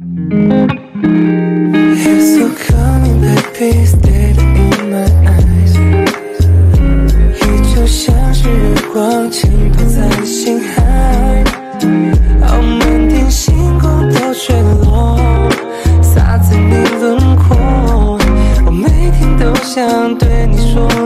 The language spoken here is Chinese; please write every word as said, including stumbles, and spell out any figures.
You're so coming, baby, stay in my eyes。 你就像是日光倾倒在心海，傲慢点星光都坠落，洒在你轮廓。我每天都想对你说。